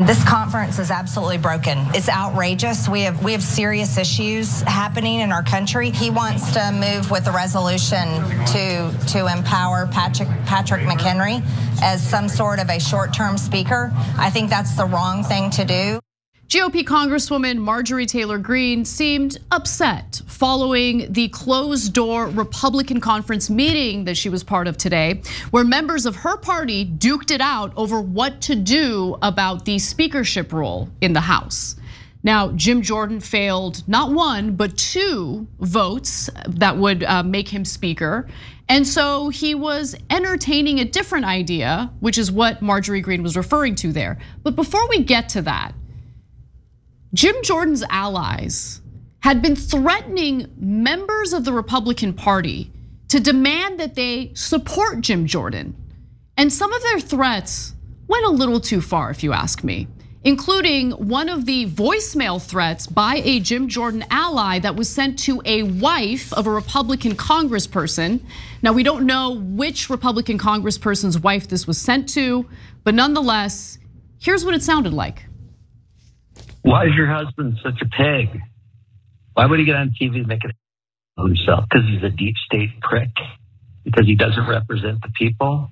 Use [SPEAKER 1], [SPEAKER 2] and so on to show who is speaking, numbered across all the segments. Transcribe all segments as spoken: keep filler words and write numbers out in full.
[SPEAKER 1] This conference is absolutely broken. It's outrageous. We have we have serious issues happening in our country. He wants to move with a resolution to to empower Patrick Patrick McHenry as some sort of a short-term speaker. I think that's the wrong thing to do.
[SPEAKER 2] G O P Congresswoman Marjorie Taylor Greene seemed upset following the closed-door Republican conference meeting that she was part of today, where members of her party duked it out over what to do about the speakership role in the House. Now, Jim Jordan failed not one, but two votes that would make him speaker. And so he was entertaining a different idea, which is what Marjorie Greene was referring to there. But before we get to that, Jim Jordan's allies had been threatening members of the Republican Party to demand that they support Jim Jordan. And some of their threats went a little too far, if you ask me, including one of the voicemail threats by a Jim Jordan ally that was sent to a wife of a Republican congressperson. Now, we don't know which Republican congressperson's wife this was sent to, but nonetheless, here's what it sounded like.
[SPEAKER 3] Why is your husband such a pig? Why would he get on T V and make it of himself? Because he's a deep state prick? Because he doesn't represent the people?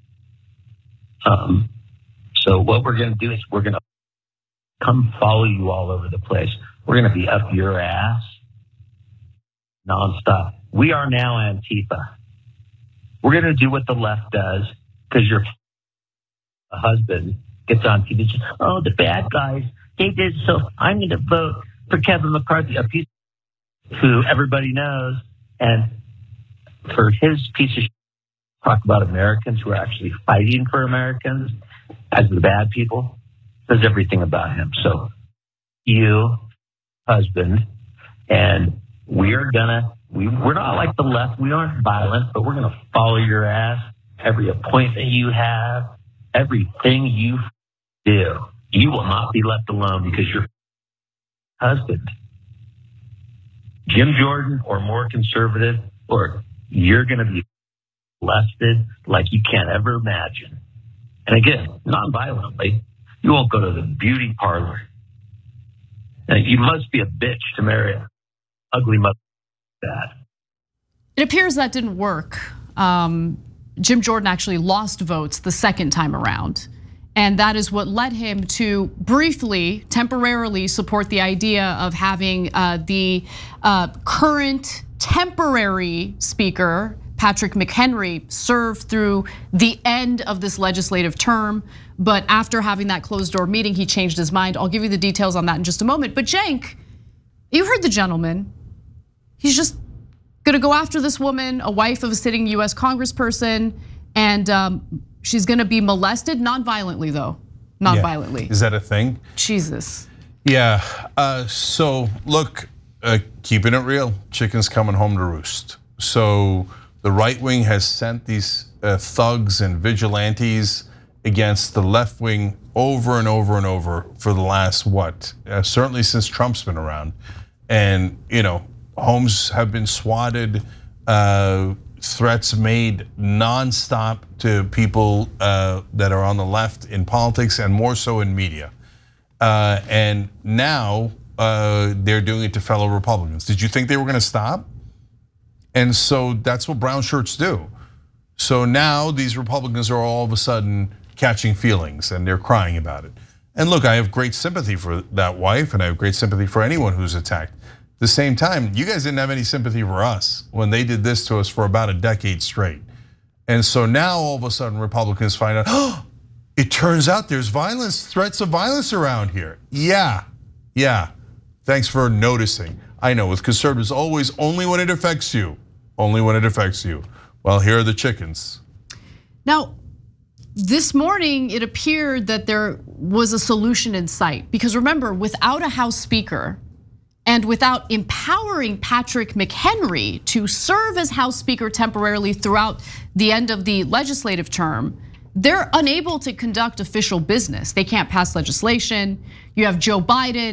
[SPEAKER 3] Um, so what we're going to do is we're going to come follow you all over the place. We're going to be up your ass nonstop. We are now Antifa. We're going to do what the left does because your husband gets on T V and says, oh, the bad guys, they did so I'm going to vote for Kevin McCarthy, a piece who everybody knows. And for his piece of shit, talk about Americans who are actually fighting for Americans as the bad people, says everything about him. So you, husband, and we are gonna, we, we're not like the left. We aren't violent, but we're going to follow your ass. Every appointment you have, everything you do, you will not be left alone because your husband, Jim Jordan, or more conservative, or you're going to be molested like you can't ever imagine. And again, non-violently, you won't go to the beauty parlor. Now, you must be a bitch to marry an ugly mother like that.
[SPEAKER 2] It appears that didn't work. Um, Jim Jordan actually lost votes the second time around. And that is what led him to briefly, temporarily support the idea of having the current temporary speaker, Patrick McHenry, serve through the end of this legislative term. But after having that closed door meeting, he changed his mind. I'll give you the details on that in just a moment. But Cenk, you heard the gentleman. He's just gonna go after this woman, a wife of a sitting U S congressperson, and um, she's gonna be molested, non-violently though, non-violently.
[SPEAKER 4] Yeah. Is that a thing?
[SPEAKER 2] Jesus.
[SPEAKER 4] Yeah, uh, so look, uh, keeping it real, chicken's coming home to roost. So the right wing has sent these uh, thugs and vigilantes against the left wing over and over and over for the last, what, uh, certainly since Trump's been around. And you know, homes have been swatted, uh, threats made nonstop to people uh, that are on the left in politics and more so in media. Uh, and now uh, they're doing it to fellow Republicans. Did you think they were gonna stop? And so that's what brown shirts do. So now these Republicans are all of a sudden catching feelings and they're crying about it. And look, I have great sympathy for that wife and I have great sympathy for anyone who's attacked. At the same time, you guys didn't have any sympathy for us when they did this to us for about a decade straight. And so now all of a sudden Republicans find out, oh, it turns out there's violence, threats of violence around here. Yeah, yeah, thanks for noticing. I know with conservatives, always only when it affects you, only when it affects you. Well, here are the chickens.
[SPEAKER 2] Now, this morning it appeared that there was a solution in sight because remember, without a House Speaker, and without empowering Patrick McHenry to serve as House Speaker temporarily throughout the end of the legislative term, they're unable to conduct official business. They can't pass legislation. You have Joe Biden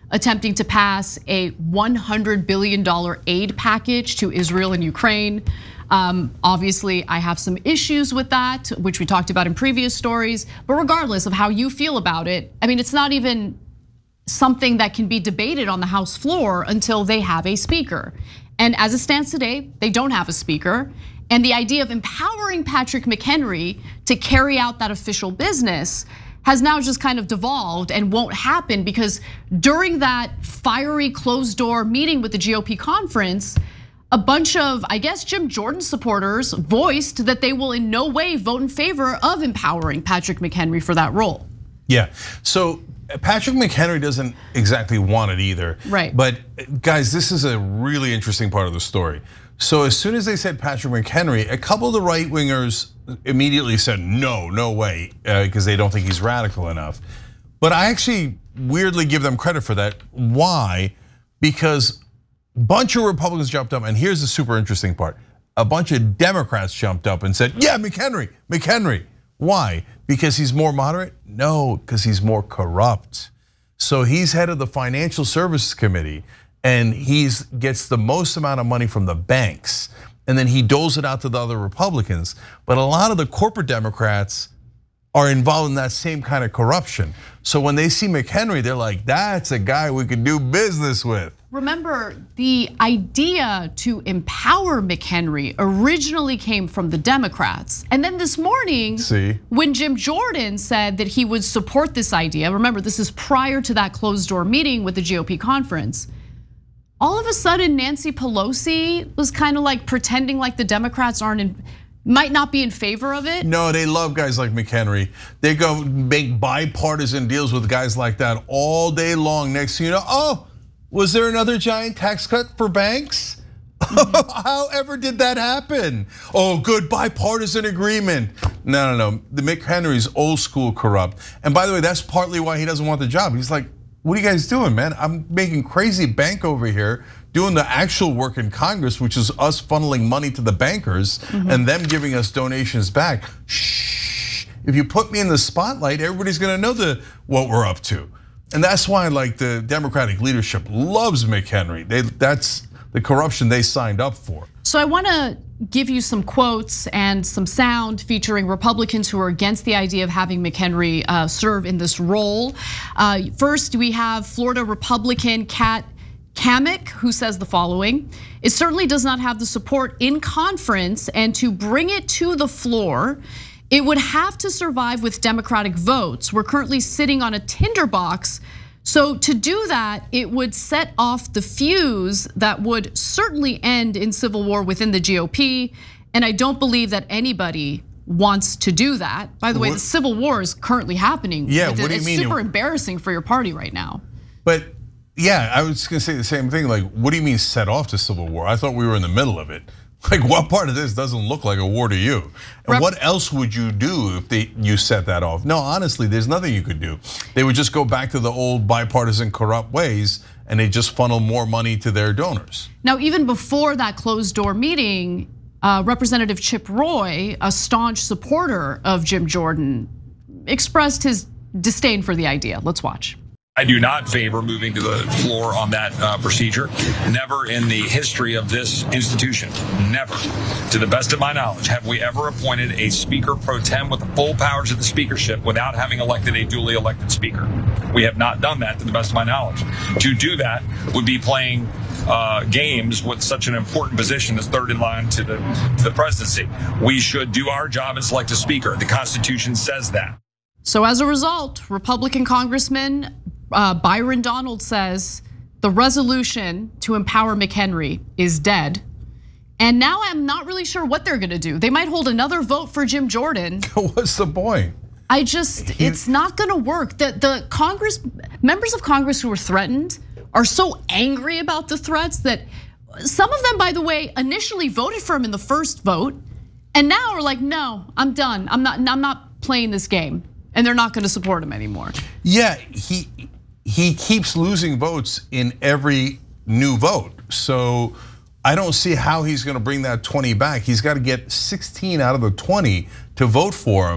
[SPEAKER 2] attempting to pass a one hundred billion dollar aid package to Israel and Ukraine. Um, obviously, I have some issues with that, which we talked about in previous stories. But regardless of how you feel about it, I mean, it's not even something that can be debated on the House floor until they have a speaker. And as it stands today, they don't have a speaker. And the idea of empowering Patrick McHenry to carry out that official business has now just kind of devolved and won't happen, because during that fiery closed door meeting with the G O P conference, a bunch of, I guess, Jim Jordan supporters voiced that they will in no way vote in favor of empowering Patrick McHenry for that role.
[SPEAKER 4] Yeah, so Patrick McHenry doesn't exactly want it either.
[SPEAKER 2] Right.
[SPEAKER 4] But guys, this is a really interesting part of the story. So as soon as they said Patrick McHenry, a couple of the right wingers immediately said, no, no way, because they don't think he's radical enough. But I actually weirdly give them credit for that. Why? Because a bunch of Republicans jumped up, and here's the super interesting part. A bunch of Democrats jumped up and said, yeah, McHenry, McHenry. Why? Because he's more moderate? No, because he's more corrupt. So he's head of the Financial Services Committee, and he gets the most amount of money from the banks, and then he doles it out to the other Republicans. But a lot of the corporate Democrats are involved in that same kind of corruption. So when they see McHenry, they're like, that's a guy we could do business with.
[SPEAKER 2] Remember, the idea to empower McHenry originally came from the Democrats. And then this morning,
[SPEAKER 4] See?
[SPEAKER 2] when Jim Jordan said that he would support this idea, remember, this is prior to that closed door meeting with the G O P conference. All of a sudden, Nancy Pelosi was kind of like pretending like the Democrats aren't in, might not be in favor of it.
[SPEAKER 4] No, they love guys like McHenry. They go make bipartisan deals with guys like that all day long. Next thing you know, oh, was there another giant tax cut for banks? Mm-hmm. However did that happen? Oh, good bipartisan agreement. No, no, no, the McHenry's old school corrupt. And by the way, that's partly why he doesn't want the job. He's like, what are you guys doing, man? I'm making crazy bank over here, doing the actual work in Congress, which is us funneling money to the bankers mm-hmm. and them giving us donations back. Shh, if you put me in the spotlight, everybody's gonna know the what we're up to. And that's why like the Democratic leadership loves McHenry. They, that's the corruption they signed up for.
[SPEAKER 2] So I wanna give you some quotes and some sound featuring Republicans who are against the idea of having McHenry serve in this role. First, we have Florida Republican Kat Cammack, who says the following: it certainly does not have the support in conference, and to bring it to the floor, it would have to survive with Democratic votes. We're currently sitting on a tinderbox. So to do that, it would set off the fuse that would certainly end in civil war within the G O P. And I don't believe that anybody wants to do that. By the way, what? The civil war is currently happening.
[SPEAKER 4] Yeah, what do you
[SPEAKER 2] it's
[SPEAKER 4] mean?
[SPEAKER 2] It's super embarrassing for your party right now.
[SPEAKER 4] But yeah, I was gonna say the same thing. Like, what do you mean set off the civil war? I thought we were in the middle of it. Like, what part of this doesn't look like a war to you? And Rep what else would you do if they, you set that off? No, honestly, there's nothing you could do. They would just go back to the old bipartisan corrupt ways, and they just funnel more money to their donors.
[SPEAKER 2] Now, even before that closed door meeting, Representative Chip Roy, a staunch supporter of Jim Jordan, expressed his disdain for the idea. Let's watch.
[SPEAKER 5] I do not favor moving to the floor on that uh, procedure. Never in the history of this institution, never, to the best of my knowledge, have we ever appointed a speaker pro tem with the full powers of the speakership without having elected a duly elected speaker. We have not done that to the best of my knowledge. To do that would be playing uh, games with such an important position as third in line to the, to the presidency. We should do our job and select a speaker. The Constitution says that.
[SPEAKER 2] So as a result, Republican Congressman Uh, Byron Donald says the resolution to empower McHenry is dead. And now I'm not really sure what they're gonna do. They might hold another vote for Jim Jordan.
[SPEAKER 4] What's the point?
[SPEAKER 2] I just, it's not gonna work. The, the Congress, members of Congress who were threatened are so angry about the threats that some of them, by the way, initially voted for him in the first vote. And now are like, no, I'm done. I'm not, I'm not playing this game. And they're not gonna support him anymore.
[SPEAKER 4] Yeah, he, He keeps losing votes in every new vote. So I don't see how he's gonna bring that twenty back. He's gotta get sixteen out of the twenty to vote for him.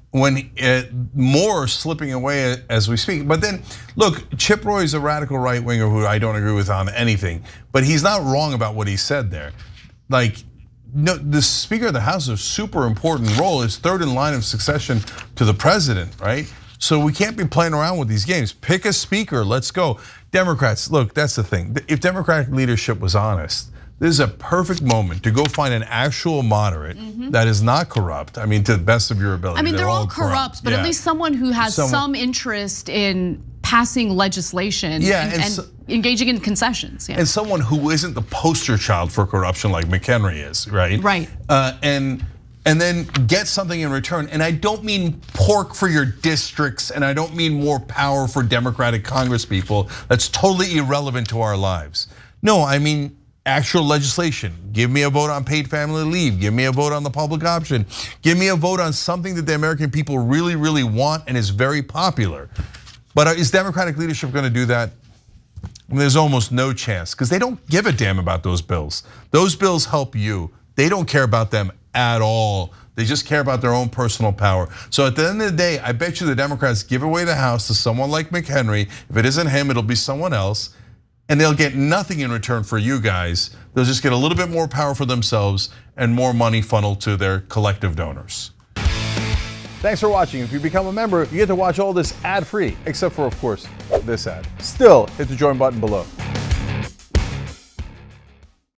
[SPEAKER 4] when uh, more are slipping away as we speak. But then, look, Chip Roy is a radical right winger who I don't agree with on anything, but he's not wrong about what he said there. Like, no, the Speaker of the House is a super important role. It's third in line of succession to the president, right? So we can't be playing around with these games. Pick a speaker, let's go. Democrats, look, that's the thing. If Democratic leadership was honest, this is a perfect moment to go find an actual moderate mm-hmm. that is not corrupt. I mean, to the best of your ability.
[SPEAKER 2] I mean, they're, they're all, all corrupt, corrupt, but yeah. at least someone who has someone, some interest in passing legislation
[SPEAKER 4] yeah,
[SPEAKER 2] and,
[SPEAKER 4] and,
[SPEAKER 2] and
[SPEAKER 4] so,
[SPEAKER 2] engaging in concessions. Yeah.
[SPEAKER 4] And someone who isn't the poster child for corruption like McHenry is, right?
[SPEAKER 2] Right.
[SPEAKER 4] Uh, and and then get something in return. And I don't mean pork for your districts, and I don't mean more power for Democratic congresspeople. That's totally irrelevant to our lives. No, I mean actual legislation. Give me a vote on paid family leave. Give me a vote on the public option. Give me a vote on something that the American people really, really want and is very popular. But is Democratic leadership going to do that? I mean, there's almost no chance because they don't give a damn about those bills. Those bills help you. They don't care about them at all. They just care about their own personal power. So at the end of the day, I bet you the Democrats give away the House to someone like McHenry. If it isn't him, it'll be someone else. And they'll get nothing in return for you guys. They'll just get a little bit more power for themselves and more money funneled to their collective donors.
[SPEAKER 6] Thanks for watching. If you become a member, you get to watch all this ad-free, except for, of course, this ad. Still, hit the join button below.